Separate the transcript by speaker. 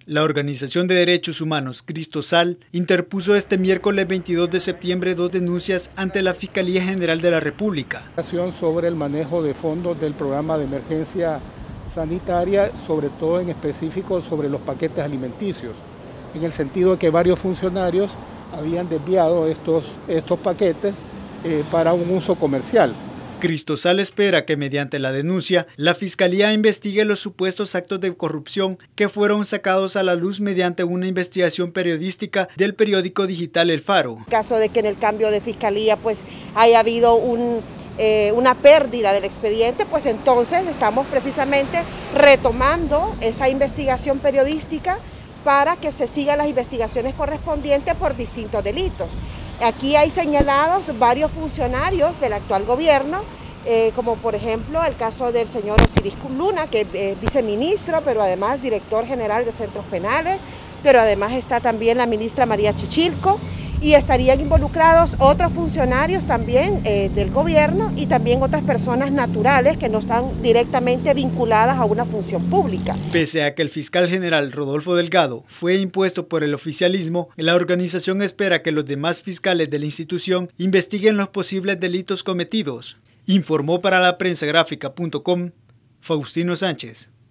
Speaker 1: La Organización de Derechos Humanos Cristosal interpuso este miércoles 22 de septiembre 2 denuncias ante la Fiscalía General de la República.
Speaker 2: Sobre el manejo de fondos del programa de emergencia sanitaria, sobre todo en específico sobre los paquetes alimenticios, en el sentido de que varios funcionarios habían desviado estos paquetes para un uso comercial.
Speaker 1: Cristosal espera que mediante la denuncia, la Fiscalía investigue los supuestos actos de corrupción que fueron sacados a la luz mediante una investigación periodística del periódico digital El Faro.
Speaker 3: En caso de que en el cambio de Fiscalía pues haya habido una pérdida del expediente, pues entonces estamos precisamente retomando esta investigación periodística para que se sigan las investigaciones correspondientes por distintos delitos. Aquí hay señalados varios funcionarios del actual gobierno, como por ejemplo el caso del señor Osiris Luna, que es viceministro, pero además director general de centros penales, pero además está también la ministra María Chichilco, y estarían involucrados otros funcionarios también del gobierno y también otras personas naturales que no están directamente vinculadas a una función pública.
Speaker 1: Pese a que el fiscal general Rodolfo Delgado fue impuesto por el oficialismo, la organización espera que los demás fiscales de la institución investiguen los posibles delitos cometidos. Informó para la prensagráfica.com Faustino Sánchez.